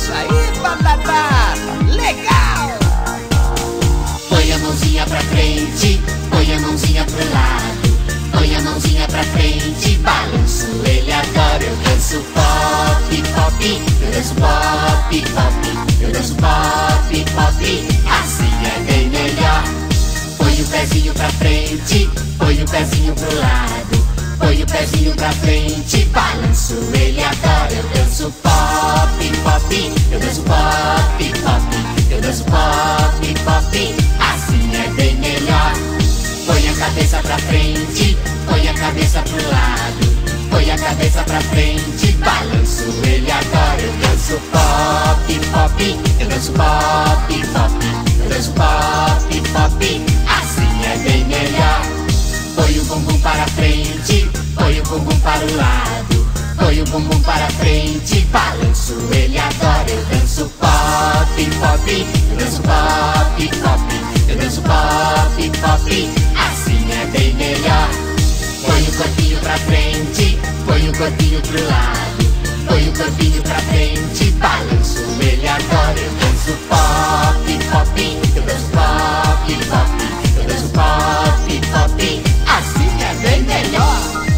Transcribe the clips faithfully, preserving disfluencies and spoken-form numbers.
Isso aí, Batata! Legal! Põe a mãozinha pra frente, põe a mãozinha pro lado. Põe a mãozinha pra frente, balanço ele adora. Eu danço pop, pop, eu danço pop, pop. Eu danço pop, pop, assim é bem melhor. Põe o pezinho pra frente, põe o pezinho pro lado. Põe o pezinho pra frente, balanço ele adora. Eu danço pop, pop, eu danço pop, pop. Eu danço pop, pop, assim é bem melhor. Põe a cabeça pra frente, põe a cabeça pro lado. Põe a cabeça pra frente, balanço ele adora. Eu danço pop, pop, eu danço pop, pop. Eu danço pop, pop, assim é bem melhor. Põe o bumbum para frente, põe o bumbum para o lado. Põe o bumbum para frente, balanço ele adora. Eu danço pop, pop, eu danço pop, pop. Eu danço pop, pop, assim é bem melhor. Põe o corpinho pra frente, põe o corpinho pro lado. Põe o corpinho pra frente, balanço ele adora. Eu danço pop, pop, eu danço pop, pop. Eu danço pop, pop, assim é bem melhor.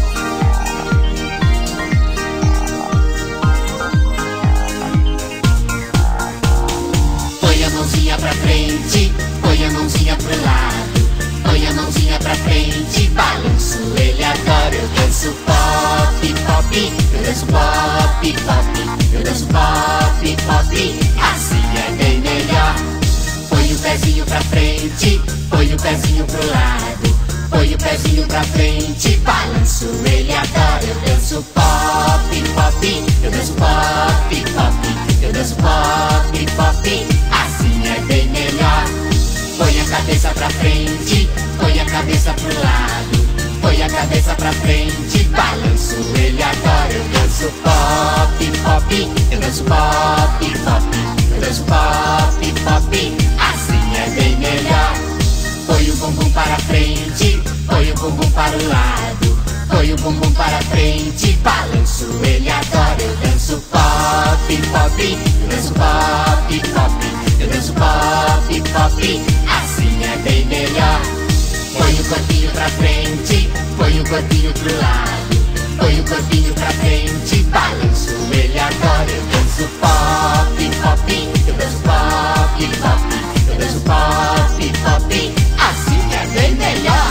Põe a mãozinha pra frente, põe a mãozinha pro lado. Põe a mãozinha pra frente, balanço ele adora. Eu danço pop, pop, eu danço pop, pop. Eu danço pop, pop, assim é bem melhor. Põe o pezinho pra frente, põe o pezinho pro lado. Põe o pezinho pra frente, balanço ele adora. Eu danço pop, pop, eu danço pop, pop. Eu danço pop, pop, assim é bem melhor. Põe a cabeça pra frente, põe a cabeça pro lado. Põe a cabeça pra frente, balanço ele adora. Eu danço pop, pop, eu danço pop, pop. Eu danço pop, pop, assim é bem melhor. Põe o bumbum para frente, põe o bumbum para o lado. Põe o bumbum para frente, balanço ele adora. Eu danço pop, pop, eu danço pop, pop. Eu danço pop, pop, assim é bem melhor. Põe o corpinho pra frente, põe o corpinho pro lado. Põe o corpinho pra frente, balanço ele adora. Eu danço pop, pop, eu danço pop, pop. Eu danço pop, pop, assim é bem melhor.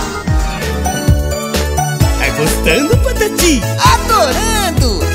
Tá gostando, Patati? Adorando!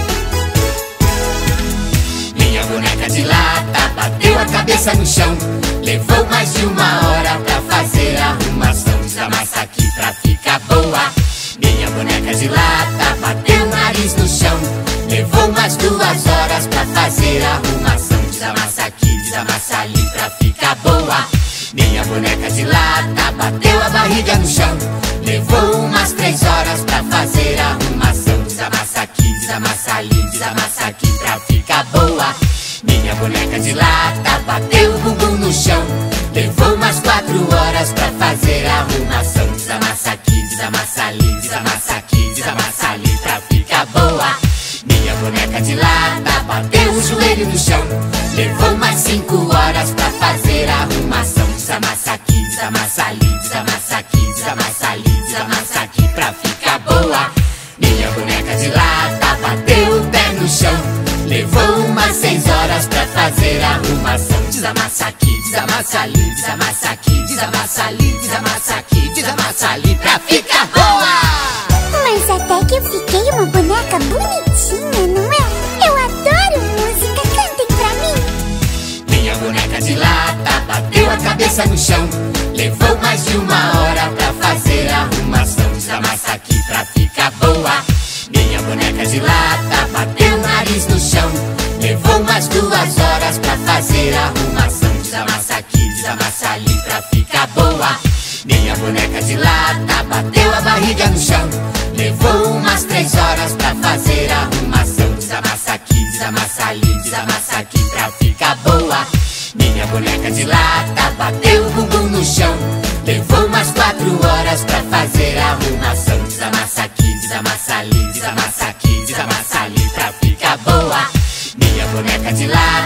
Minha boneca de lata bateu a cabeça no chão. Levou mais de uma hora pra fazer a arrumação. Desamassa aqui pra ficar boa. Minha boneca de lata bateu o nariz no chão. Levou mais duas horas pra fazer a arrumação. Desamassa aqui, desamassa ali pra ficar boa. Minha boneca de lata bateu a barriga no chão. Levou umas três horas pra fazer a arrumação. Desamassa aqui, desamassa ali, desamassa aqui pra ficar boa. Minha boneca de lata bateu o bumbum no chão. Levou umas quatro horas pra fazer a arrumação. Desamassa aqui, desamassa ali, desamassa aqui, desamassa ali pra ficar boa. Minha boneca de lata bateu o joelho no chão. Levou mais cinco horas pra fazer a arrumação. Desamassa aqui, desamassa ali, desamassa aqui, desamassa ali, desamassa aqui pra ficar boa. Minha boneca de lata bateu o pé no chão. Levou umas seis horas pra fazer a arrumação. Desamassa aqui, desamassa ali, desamassa aqui, desamassa ali, desamassa aqui, desamassa ali pra ficar boa. Mas até que eu fiquei uma boneca bonitinha, não é? Eu adoro música, cantem pra mim. Minha boneca de lata bateu a cabeça no chão. Levou mais de uma hora pra fazer a arrumação. Desamassa aqui pra ficar boa. Minha boneca de lata bateu o nariz no chão. Levou mais duas horas pra fazer a arrumação. Desamassa aqui, desamassa ali pra ficar boa. Minha boneca de lata bateu a barriga no chão. Levou umas três horas pra fazer a arrumação. Desamassa aqui, desamassa ali, desamassa aqui pra ficar boa. Minha boneca de lata bateu o bumbum no chão. Levou umas quatro horas pra fazer a arrumação. Desamassa aqui, desamassa ali, desamassa aqui, desamassa ali pra ficar boa. Minha boneca de lata bateu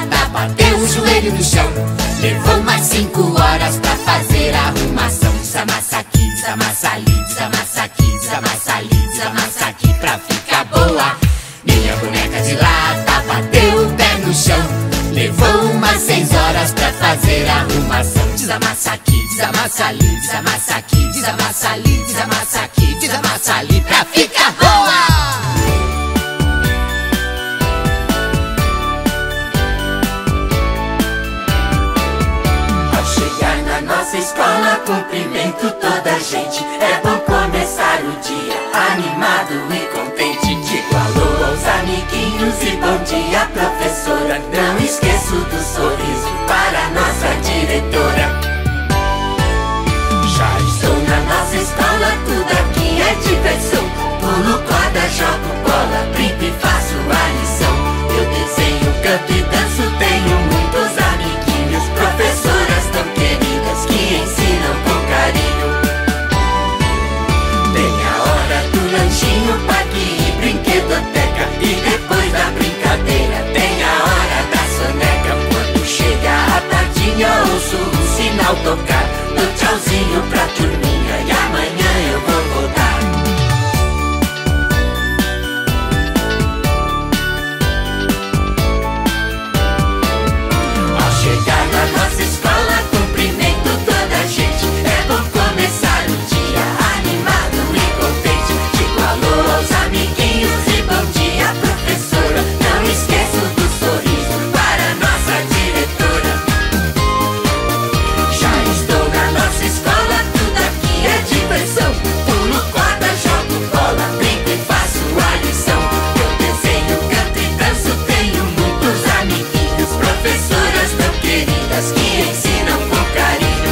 bateu o joelho no chão. Levou mais cinco horas pra fazer a arrumação. Desamassa aqui, desamassa ali, desamassa aqui, desamassa ali, desamassa aqui pra ficar boa. Minha boneca de lata bateu o pé no chão. Levou umas seis horas pra fazer a arrumação. Desamassa aqui, desamassa ali, desamassa aqui, desamassa ali, desamassa aqui, desamassa ali pra ficar boa. Nossa escola, cumprimento toda a gente. É bom começar o dia animado e contente. Digo alô aos amiguinhos e bom dia, professora. Não esqueço do sorriso para nossa diretora. Já estou na nossa escola, tudo aqui é diversão. Pulo corda, jogo bola, brinco e faço a lição. Eu desenho, canto e danço, tenho muitos amiguinhos. Professoras tão queridas que ensinam com carinho. Tem a hora do lanchinho, parque e brinquedoteca. E depois da brincadeira tem a hora da soneca. Quando chega a tardinha ouço o sinal tocar. Dou tchauzinho pra turminha e amanhã eu vou voltar. Ao chegar na nossa escola, cumprimento toda a gente. É bom começar o dia animado e contente. Digo alô aos amiguinhos e bom dia, professora. Não esqueço do sorriso para nossa diretora. Já estou na nossa escola, tudo aqui é diversão. Pulo corda, jogo bola, brinco e faço a lição. Eu desenho, canto e danço, tenho muitos amiguinhos. Professoras tão queridas que ensinam com carinho.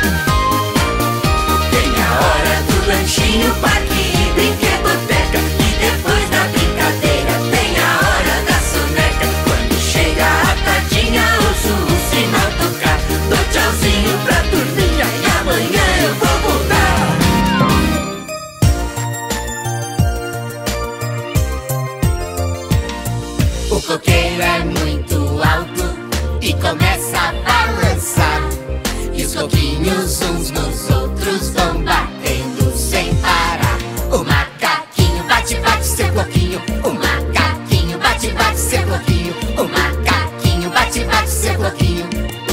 Tem a hora do lanchinho, parque e brinquedoteca. E depois da brincadeira tem a hora da soneca. Quando chega a tardinha ouço o sinal tocar. Dou tchauzinho pra turminha e amanhã eu vou voltar. O coqueiro é muito alto e começa a balançar. E os coquinhos uns nos outros vão batendo sem parar. O macaquinho bate, bate seu coquinho. O macaquinho bate, bate seu coquinho. O macaquinho bate, bate seu coquinho.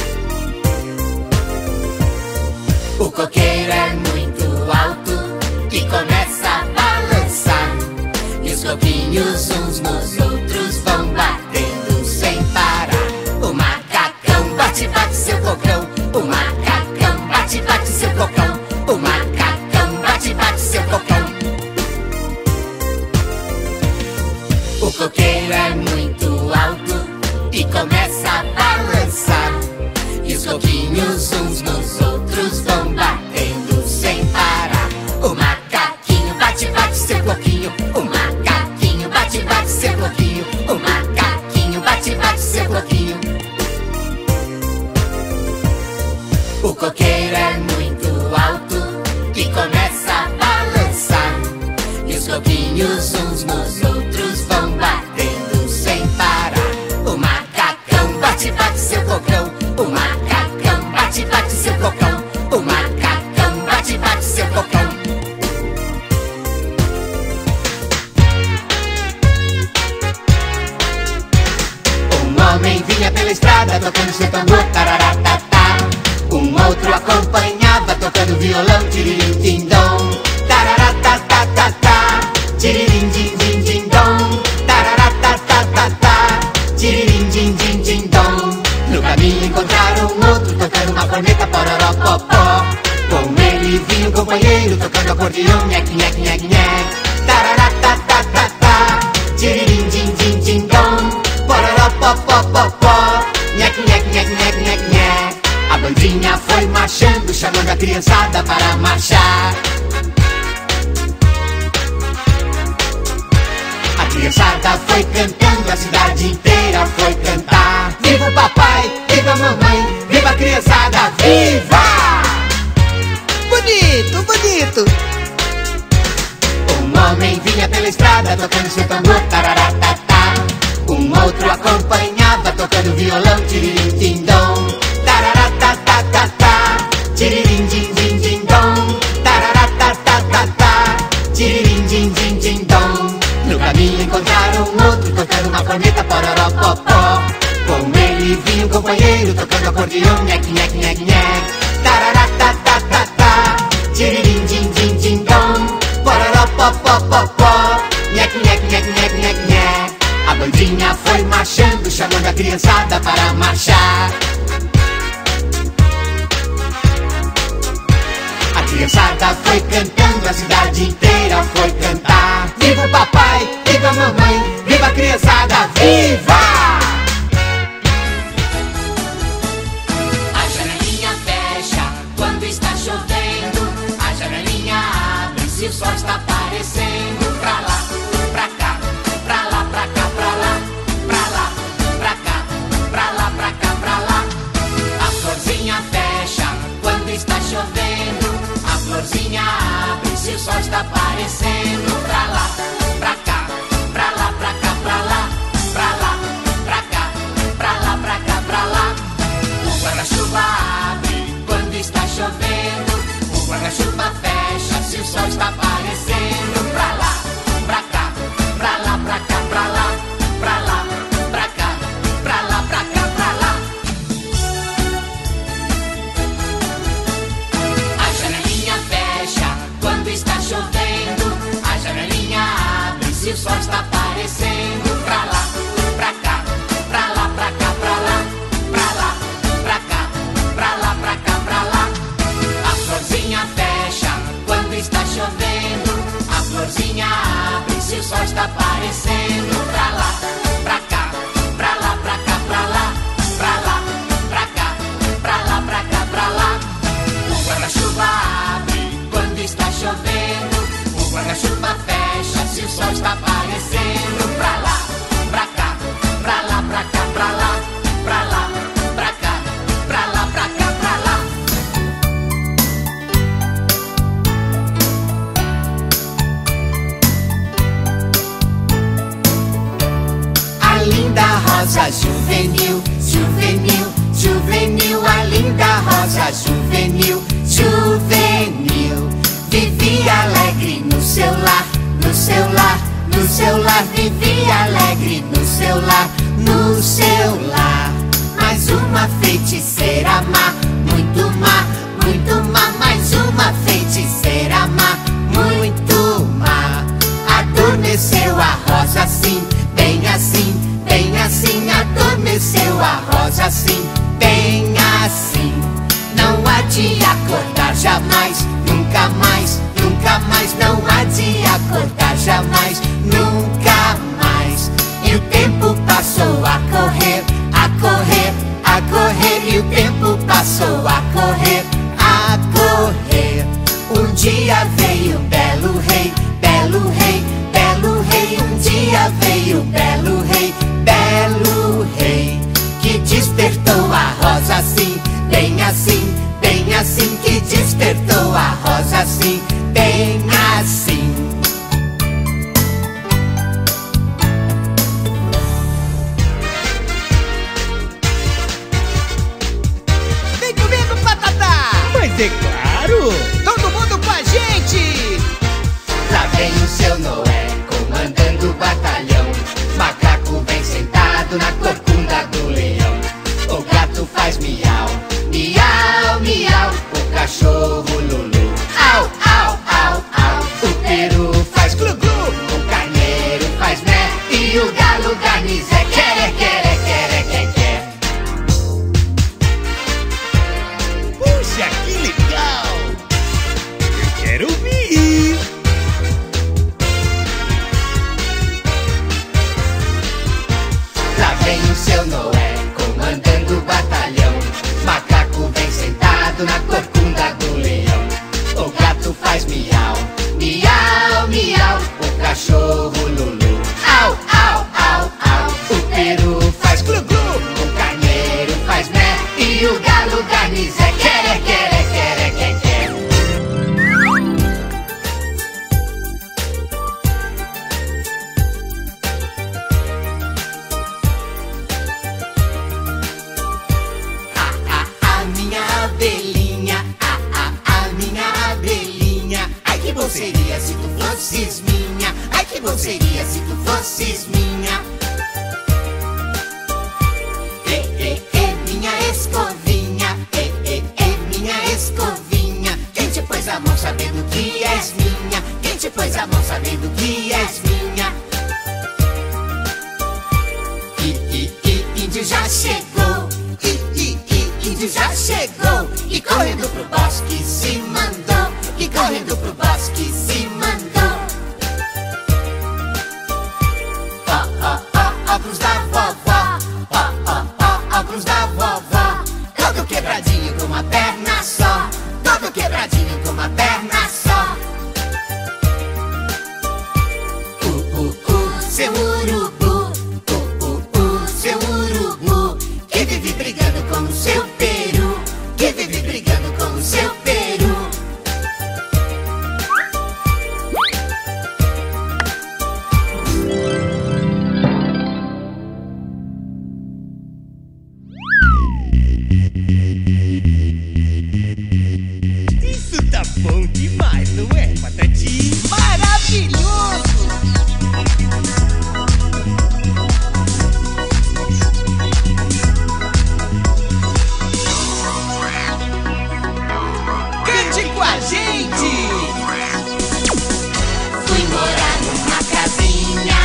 O coqueiro é muito alto e começa a balançar. E os coquinhos uns nos outros vão batendo sem parar. O macacão bate, bate seu cocão. O macacão bate, bate seu cocão. O macacão bate, bate seu cocão. O coqueiro é muito alto e começa a balançar. E os coquinhos uns nos outros vão batendo sem parar. O macaquinho bate, bate seu coquinho. O macaquinho bate, bate seu coquinho. O macaquinho bate, bate seu coquinho. O coqueiro é muito alto e começa a balançar. E os coquinhos uns nos outros vão batendo sem parar. O macacão bate, bate seu cocão. O macacão bate, bate seu cocão. O macacão bate, bate seu cocão. Um homem vinha pela estrada tocando seu tambor, tararatata. Um outro acompanhava tocando violão, tiririm tim dom, tararatatata, tiririm din din din dom, tararatatata, tiririm din din din dom. No caminho encontraram um outro tocando uma corneta, pororó popó. Com ele vinha um companheiro tocando acordeão, nhec nhec nhec nhec, tararatatata, tiririm din din din dom, pororó popó popó, nhec nhec nhec nhec nhec nhec. A bandinha foi marchando, chamando a criançada para marchar. A criançada foi cantando, a cidade inteira foi cantar. Viva o papai, viva a mamãe, viva a criançada, viva! Bonito, bonito. Um homem vinha pela estrada tocando seu tambor, tararatata. Um outro acompanhava tocando violão, tiririm, tim, dom. Tararatatatata, tiririm, din, din, din, dom. Tararatatatata, tiririm, din, din, din, dom. No caminho encontraram um outro tocando uma corneta, pororó, popó. Com ele vinha um companheiro tocando acordeão, nhec, nhec, nhec, nhec. Tararatatatata, tiririm, din, din, din, dom. Pororó, popó, popó. Nhec, nhec, nhec, nhec, nhec, nhec. A bandinha foi marchando, chamando a criançada para marchar. A criançada foi cantando, a cidade inteira foi cantar. Viva o papai, viva a mamãe, viva a criançada, viva! A janelinha fecha quando está chovendo. A janelinha abre se o sol está aparecendo. Pra lá, pra cá, pra lá, pra cá, pra lá. Pra lá, pra cá, pra lá, pra cá, pra lá. A florzinha fecha quando está chovendo. A florzinha abre se o sol está aparecendo. Pra lá, pra cá, pra lá, pra cá, pra lá. Pra lá, pra cá, pra lá, pra cá, pra lá. O guarda-chuva abre quando está chovendo. O guarda-chuva fecha se o sol está aparecendo. Pra lá, pra cá, pra lá, pra cá, pra lá. Pra lá, pra cá, pra lá, pra cá, pra lá. A janelinha fecha quando está chovendo. A janelinha abre se o sol está aparecendo. Pra lá, pra cá, pra lá, pra cá, pra lá. Pra lá, pra cá, pra lá, pra cá, pra lá. A florzinha fecha quando está chovendo. A florzinha abre se o sol está aparecendo. Pra lá, pra cá, pra lá, pra cá, pra lá. Pra lá, pra cá, pra lá, pra cá, pra lá. O guarda-chuva abre quando está chovendo. O guarda-chuva fecha se o sol está aparecendo. Pra lá, pra cá, pra lá, pra cá, pra lá. Pra lá, pra cá, pra lá, pra cá, pra lá. A linda rosa juvenil, juvenil, juvenil. A linda rosa juvenil, juvenil. Vivia alegre no seu lar, no seu lar, no seu lar. Vivia alegre no seu lar, no seu lar. Mais uma feiticeira má, muito má, muito má. Mais uma feiticeira má, muito má. Adormeceu a rosa assim, bem assim, bem assim. Adormeceu a rosa assim, bem assim. Não há de acordar jamais, nunca mais, nunca mais. Não há de acordar jamais, nunca mais. E o tempo passou a correr, a correr, a correr. E o tempo passou a correr, a correr. Um dia veio o belo rei, belo rei, belo rei. Um dia veio o belo rei, belo rei. Que despertou a rosa assim, bem assim, bem assim. Que despertou a rosa assim, bem assim. Vem comigo, Patata! Mas é claro! Todo mundo com a gente! Lá vem o seu Noé, comandando o batalhão. Macaco vem sentado na corcunda do leão. O gato faz miau, miau, miau. O cachorro lulu, au, au, au, au. O peru faz glu, glu. O carneiro faz mé. E o galo garnizé, quere, quere, quere, quere, quere. Puxa, que legal! Eu quero ouvir! Lá vem o seu Noé, comandando o batalhão. Macaco vem sentado na corcunda do leão. O gato faz miau, miau, miau. O cachorro lulu, au, au, au, au. O peru faz glu, glu. O carneiro faz mé. E o galo garnizé, quere, quere, quere, quere, quere. seria se tu fosses minha? E, e, e, minha escovinha. E, e, e, minha escovinha. Quem te pôs a mão sabendo que és minha? Quem te pôs a mão sabendo que és minha? I, I, I, índio já chegou. I, I, I, índio já chegou. E correndo pro bosque se mandou. E correndo pro bosque se mandou. Ó, ó, ó, óculos da vovó. Ó, ó, ó, óculos da vovó. Todo quebradinho com uma perna só. Todo quebradinho com uma perna só. Uh, uh, uh, seu urubu. Uh, uh, uh, seu urubu. Que vive brigando com o seu peru. Que vive brigando com o seu peru. Isso tá bom demais, não é, Patati? Maravilhoso! Cante com a gente! Fui morar numa casinha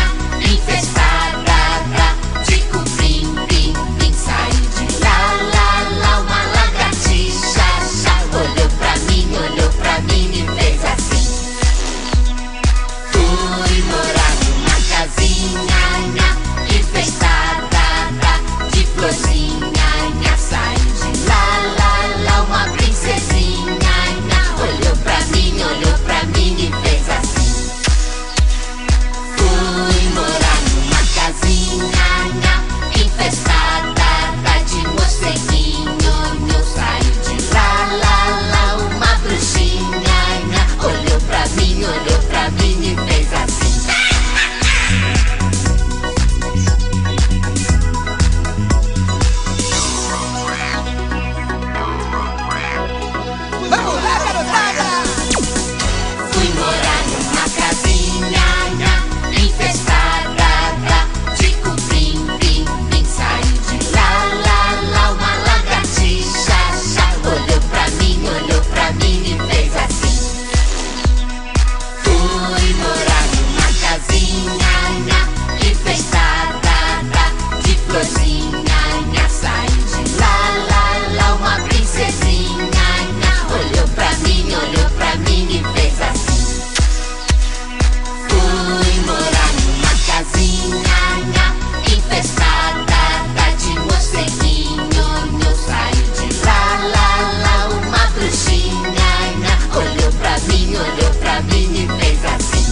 infestada de cupim, pim, pim. Saí de lá, lá, lá, uma lagartixa chá. Olhou pra mim, olhou pra mim e fez assim. Fui morar numa casinha infestada de florzinha. Saí de lá, lá, lá, uma princesinha. Olhou pra mim, olhou pra mim e fez assim. Fui morar numa casinha infestada de morceguinho. Saí de lá, lá, lá, uma bruxinha. Olhou pra mim, olhou pra mim e fez assim. Vamos lá, garotada! Fui morar numa casinha infestada de cupim, pim, pim. Saí de lá, lá, lá, uma lagartixa chá. Olhou pra mim, olhou pra mim e fez assim. Fui morar numa casinha infestada de florzinha. Saí de lá, lá, lá, uma princesinha. Olhou pra mim, olhou pra mim e fez assim. Fui morar numa casinha infestada de morceguinho. Saí de lá, lá, lá, uma bruxinha. Olhou pra mim, olhou pra mim e fez assim.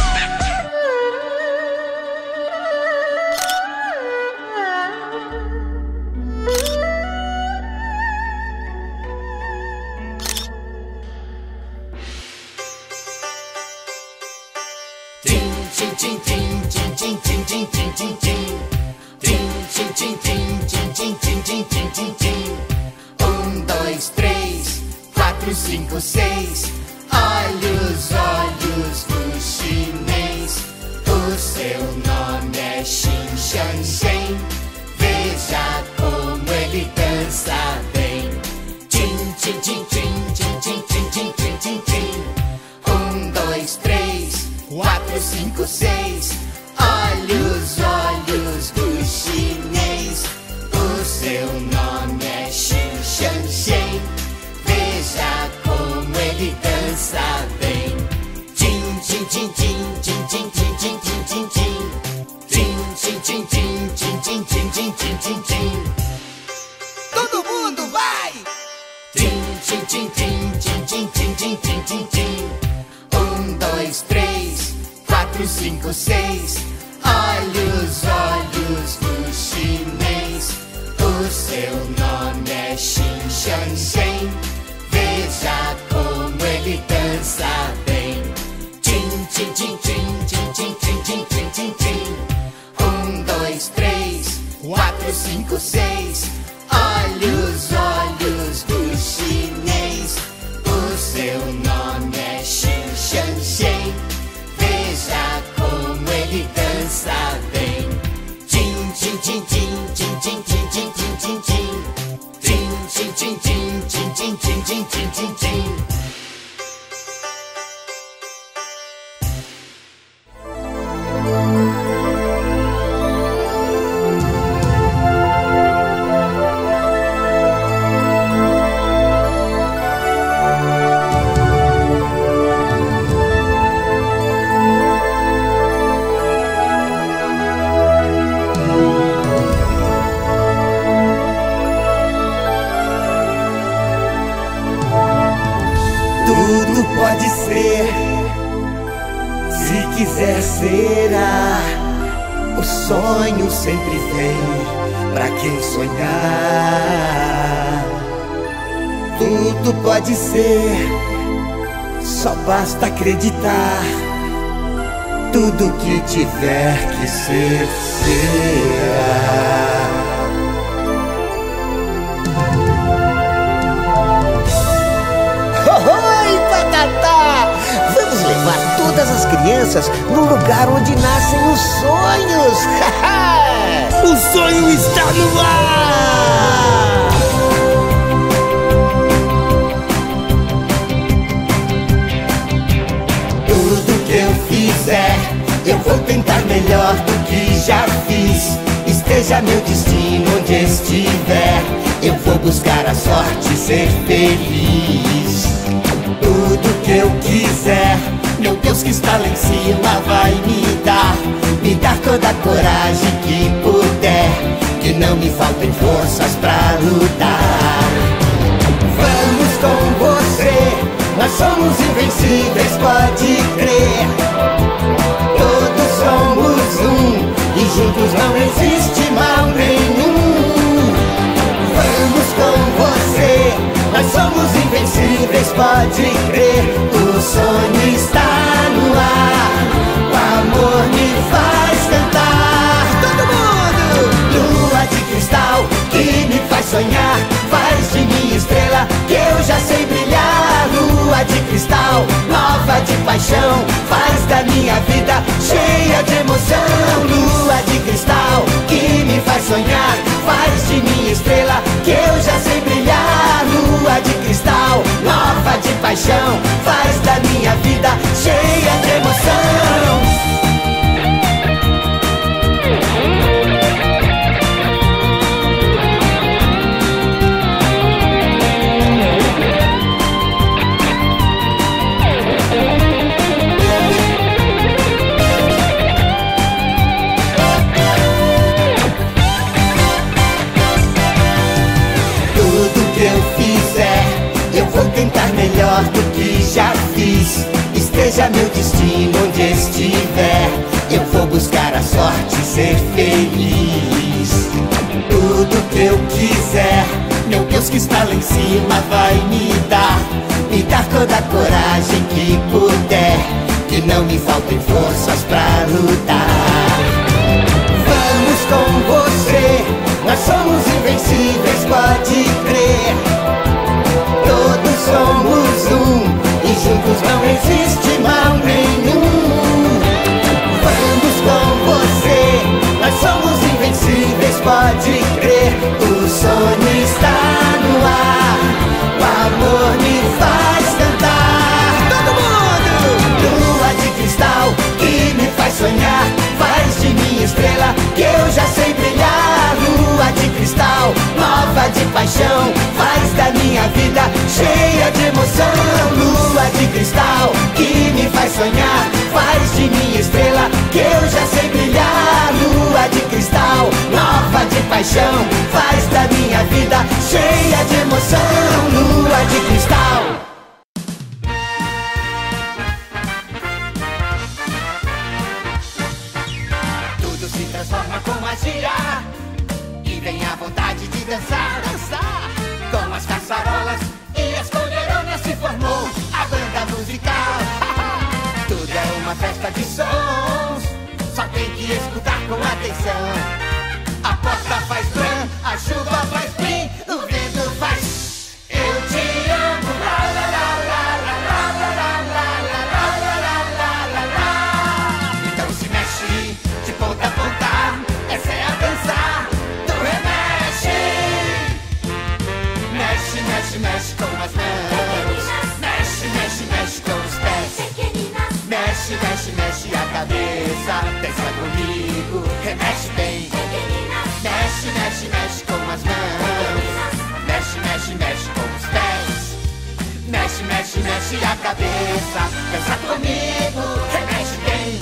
Tim, tim, tim, tim, tim, tim, tim, tim, tim, tim, tim. Tim, tim, tim, tim, tim, tim, tim, tim, tim, tim, tim. Um, dois, três, quatro, cinco, seis. Olhos, olhos do chinês. O seu nome é Xin Shan Shen. Veja como ele dança bem. Tim, tim, tim, tim, tim, tim, tim, tim, tim, tim, tim. Um, dois, três, quatro, cinco, seis. Olhos, olhos do chinês. O seu nome é Xin Shan Shen. Veja como ele dança bem. Tim, tim, tim, tim, tim, tim, tim, tim, tim, tim, tim. Tim, tim, tim, tim, tim, tim, tim, tim, tim, tim, tim. Todo mundo vai! Tim, tim, tim, tim, tim, tim, tim, tim, tim, tim, tim. Um, dois, três, quatro, cinco, seis. Olhos, olhos do chinês. O seu nome é Xin Shan Shen. Veja como ele dança bem. Tim, tim, tim, tim, tim, tim, tim, tim, tim, tim, tim. Um, dois, três, quatro, cinco, seis. Olhos, olhos do chinês. O seu nome é Xin Shan Shen. Veja como Tim, tim, tim, tim, tim, tim, tim, tim. Tim, tim, tim, tim, tim, tim, tim, tim, tim, tim, tim. Tudo pode ser, se quiser será. O sonho sempre vem pra quem sonhar. Tudo pode ser, só basta acreditar. Tudo que tiver que ser, será. Oi, Patatá! Vamos levar todas as crianças no lugar onde nascem os sonhos! O sonho está no ar! Tudo que eu fizer, eu vou tentar melhor do que já fiz. Esteja meu destino onde estiver, eu vou buscar a sorte e ser feliz. Tudo que eu quiser, meu Deus que está lá em cima vai me dar. Me dar toda a coragem que puder, que não me faltem forças pra lutar. Vamos com você, nós somos invencíveis, pode crer. Todos somos um, e juntos não existe mal nenhum. Vamos com você, nós somos invencíveis, pode crer. O sonho está no ar, o amor me faz cantar. Todo mundo! Lua de cristal que me faz sonhar, faz de mim estrela que eu já sei brilhar. Lua de cristal, nova de paixão, faz da minha vida cheia de emoção. Lua de cristal que me faz sonhar, faz de mim estrela que eu já sei brilhar. Lua de cristal, nova de paixão, faz da minha vida cheia de emoção. Tentar melhor do que já fiz. Esteja meu destino onde estiver, eu vou buscar a sorte e ser feliz. Tudo que eu quiser, meu Deus que está lá em cima vai me dar. Me dar toda a coragem que puder, que não me faltem forças pra lutar. Vamos com você, nós somos invencíveis, pode crer. Todos somos um, e juntos não existe mal nenhum. Vamos com você, nós somos invencíveis, pode crer. O sonho está no ar, o amor me faz cantar. Todo mundo! Lua de cristal que me faz sonhar, faz de mim estrela que eu já sei brilhar. Lua de cristal, nova de paixão, faz da minha vida cheia de emoção. Lua de cristal que me faz sonhar, faz de mim estrela que eu já sei brilhar. Lua de cristal, nova de paixão, faz da minha vida cheia de emoção. Lua de cristal. Tudo se transforma com magia e vem a vontade de dançar, dançar. Com as caçarolas e as colheronas se formou a banda musical. Tudo é uma festa de sons, só tem que escutar com atenção. A porta faz bram, a chuva faz plim, o vento faz eu te amo. La la la la la la la la la la la la la. Então se mexe de ponta a ponta, essa é a dança mexe a cabeça. Pensa comigo, remexe bem.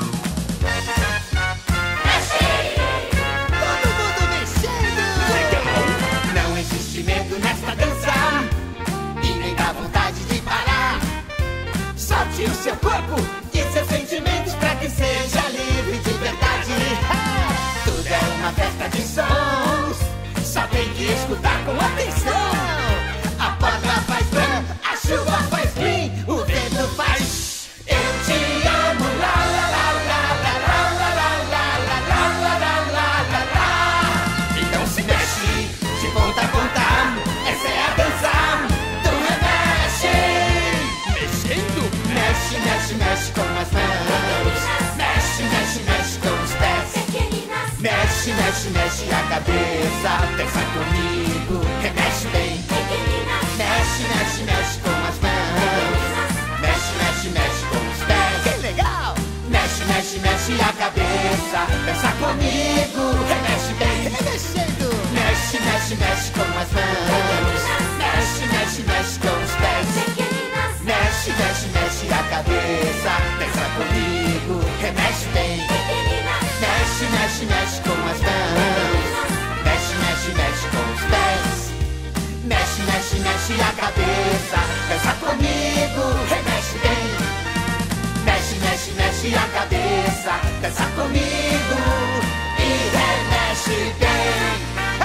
Todo mundo mexendo. Legal. Não existe medo nesta dança e nem dá vontade de parar. Solte o seu corpo e seus sentimentos pra que seja livre de verdade. Tudo é uma festa de sons, só tem que escutar com atenção. A porta faz bam, a chuva faz blim, o vento faz eu te amo, lá lá lá lá lá lá lá lá lá lá lá lá lá lá. Então se mexe de ponta a ponta, essa é a dança do remexe. Mexendo? Mexe, mexe, mexe com as mãos. Mexe, mexe, mexe com os pés. Mexe, mexe, mexe a cabeça. Pensa comigo, remexe bem. Mexe, mexe, mexe com as mãos. Mexe, mexe, mexe com os pés. Que legal. Mexe, mexe, mexe a cabeça. Pensa comigo, remexe bem. Remexendo. Mexe, mexe, mexe com as mãos. Mexe, mexe, mexe com os pés. Mexe, mexe, mexe a cabeça. Pensa comigo, remexe bem. Mexe, mexe, mexe com as mãos. Mexe, mexe, mexe com os pés. Mexe, mexe, mexe a cabeça. Pensa comigo, remexe bem. Mexe, mexe, mexe a cabeça. Pensa comigo e remexe bem.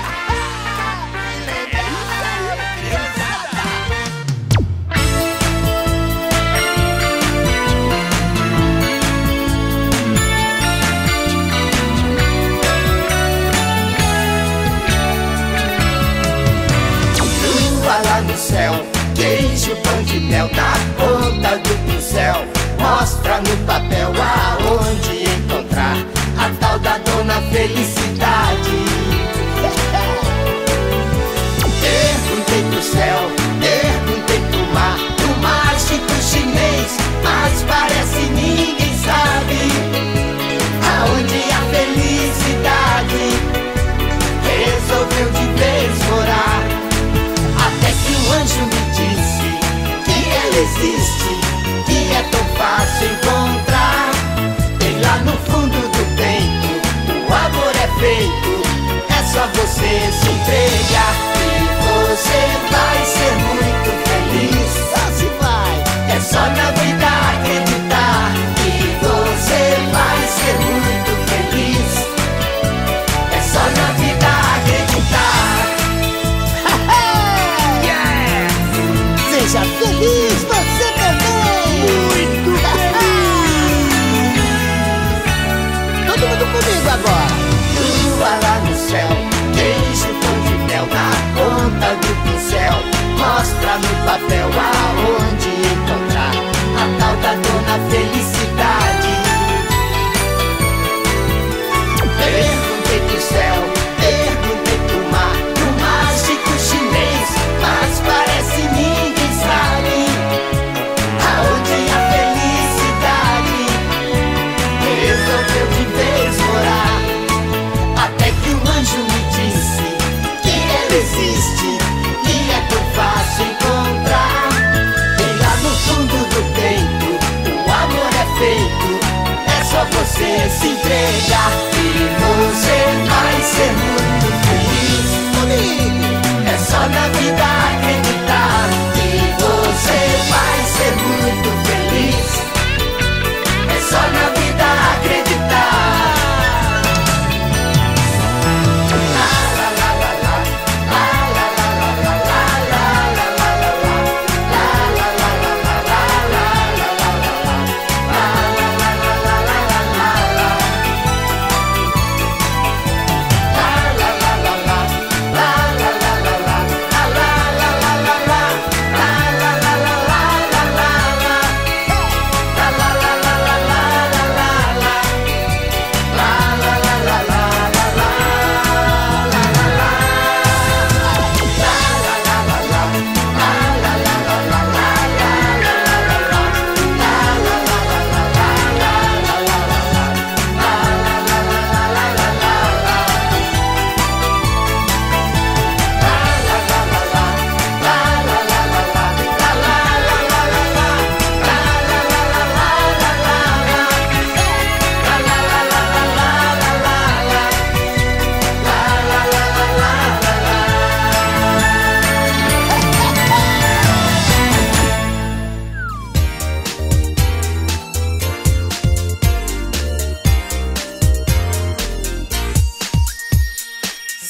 Lá no céu, queijo, pão de mel na ponta do pincel. Mostra no papel aonde encontrar a tal da dona felicidade. Perguntei pro céu, perguntei pro mar, pro mágico chinês, mas parece ninguém sabe aonde a felicidade resolveu de vez morar. Até que um anjo me disse que ela existe, que é tão fácil encontrar. Bem lá no fundo do peito, o amor é feito, é só você se entregar e você vai ser muito feliz. Só se vai. É só na vida acreditar que você vai ser muito feliz. É só na vida acreditar. Seja feliz, você também! Muito feliz! Todo mundo comigo agora! Lua lá no céu, queijo, pão de mel na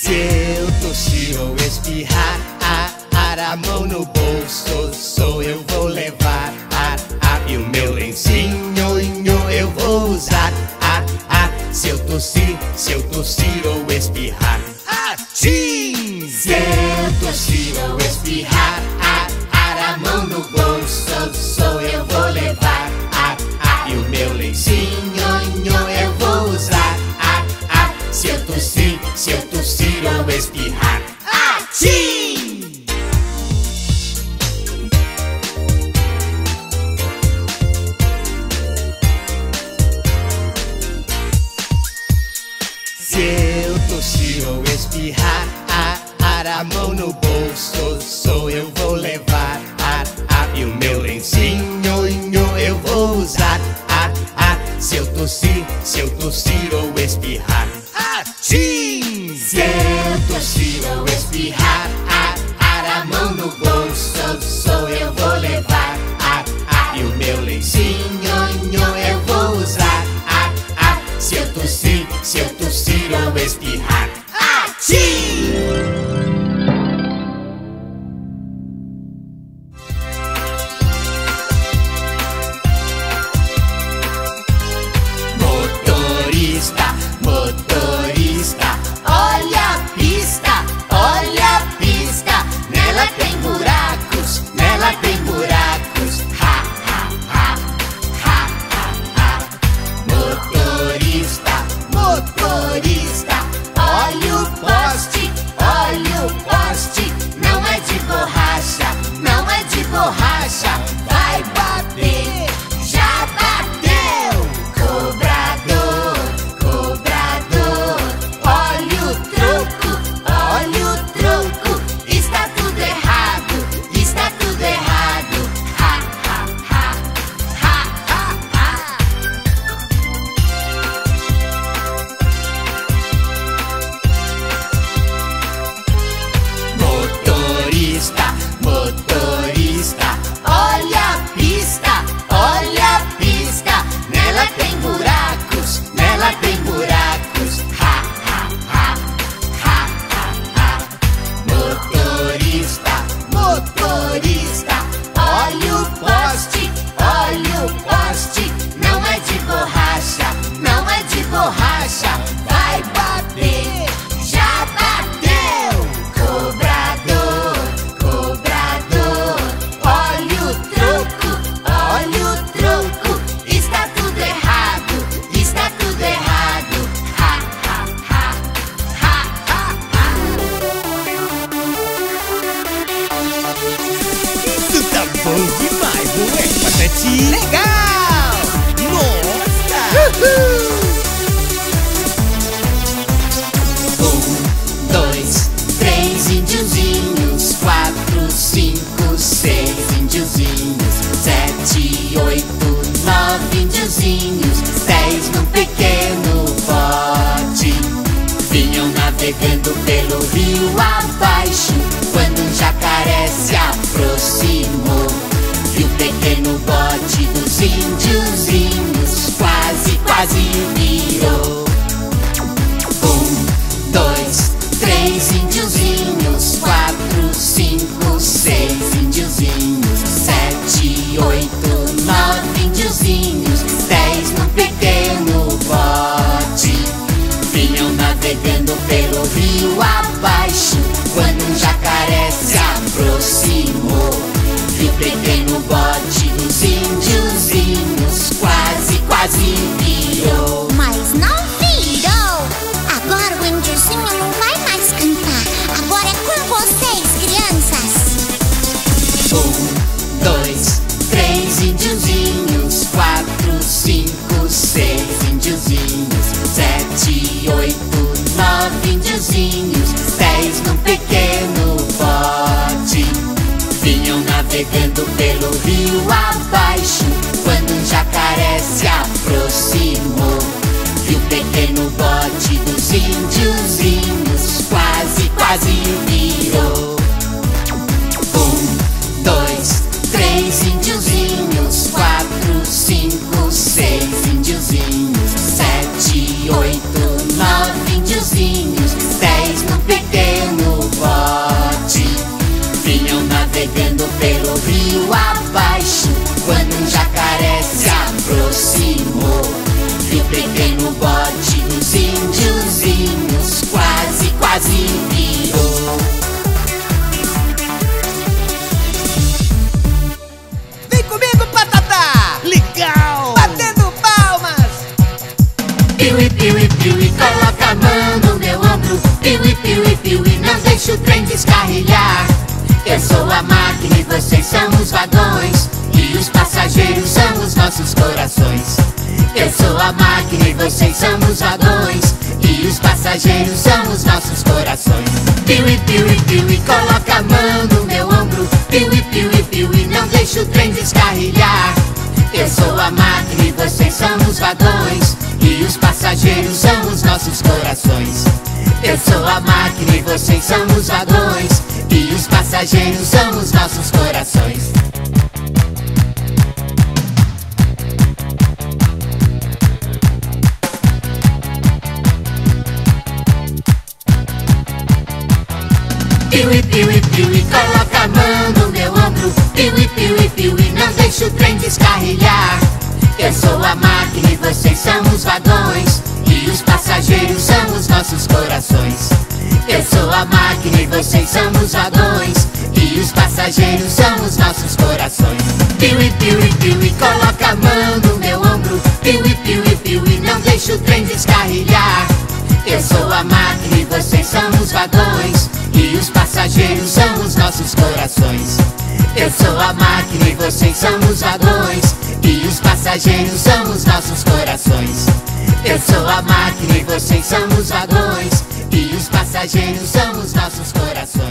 Se eu tossir ou espirrar, a, a mão no bolso, sou eu vou levar. A, a, e o meu lencinho eu vou usar. A, a, se eu tossir, se eu tossir ou espirrar, atchim! Se eu tossir ou espirrar, a, a mão no bolso, sou eu vou levar. A, a, e o meu lencinho eu vou usar. A, a, se eu tossir, se eu tossir ou espirrar, atchim! Se eu tossir ou espirrar, a, a mão no bolso, sou eu vou levar. A, a, e o meu lencinho eu vou usar. A, a, se eu tossir, se eu tossir ou espirrar, atchim! Se eu tossir ou espirrar, a, a mão no bolso, sou eu vou levar. A, a, e o meu lencinho eu vou usar. A, a, se eu tossir, se eu tossir ou espirrar, atchim! Motorista, motorista, olha a pista, olha a pista. Nela tem buracos, nela tem buracos. Ha, ha, ha, ha, ha, ha. Motorista, motorista, olha o poste, olha o poste. Não é de borracha, não é de borracha. Vai bater, já bateu. Cobrador, cobrador, olha o troco, olha o troco. Está tudo errado, está tudo errado. Ha, ha, ha, ha, ha, ha. Motorista, motorista, olha a pista, olha a pista. Nela tem buracos, nela tem buracos. Ha, ha, ha, ha, ha, ha. Motorista, motorista, olha o poste, olha o poste. Não é de borracha, não é de borracha. Vai bater, já bateu. Cobrador, cobrador, olha o troco, olha o troco. Está tudo errado, está tudo errado. Ha, ha, ha, ha, ha, ha. Isso tá bom demais, não é, Patati? Legal! Nossa! Um, dois, três índiozinhos, quatro, cinco, seis índiozinhos, sete, oito, nove índiozinhos, dez num pequeno bote. Vinham navegando pelo rio abaixo, quando um jacaré se aproximou. E o pequeno bote dos índiozinhos quase, quase virou. Um, dois, três índiozinhos, quatro, cinco, seis índiozinhos, sete, oito, nove índiozinhos, dez num pequeno bote. Vinham navegando pelo rio abaixo, quando um jacaré se aproximou. E o pequeno bote dos índiozinhos quase, quase virou. Mas não virou! Agora o índiozinho não vai mais cantar. Agora é com vocês, crianças! Um, dois, três índiozinhos, quatro, cinco, seis índiozinhos, sete, oito, nove índiozinhos, dez num pequeno bote. Vinham navegando pelo rio abaixo, quando um jacaré se aproximou. E o pequeno bote dos índiozinhos quase, quase virou. Um, dois, três índiozinhos, quatro, cinco, seis índiozinhos, sete, oito, nove índiozinhos, dez no pequeno deixe o trem descarrilhar. Eu sou a máquina e vocês são os vagões, e os passageiros são os nossos corações. Eu sou a máquina e vocês são os vagões, e os passageiros são os nossos corações. Piuí, piuí, piuí, coloca a mão no meu ombro. Piuí, piuí, piuí, não deixe o trem descarrilhar. Eu sou a máquina e vocês são os vagões, e os passageiros são os nossos corações. Eu sou a máquina e vocês são os vagões, e os passageiros são os nossos corações. Piuí, piuí, piuí, coloca a mão no meu ombro. Piuí, piuí, piuí, não deixe o trem descarrilhar. Eu sou a máquina e vocês são os vagões, e os passageiros são os nossos corações. Eu sou a máquina e vocês são os vagões, e os passageiros são os nossos corações. Piuí, piuí, piuí, coloca a mão no meu ombro. Piuí, piuí, piuí, não deixe o trem descarrilhar. Eu sou a máquina e vocês são os vagões, e os passageiros são os nossos corações. Eu sou a máquina e vocês são os vagões, e os passageiros são os nossos corações. Eu sou a máquina e vocês são os vagões, e os passageiros são os nossos corações.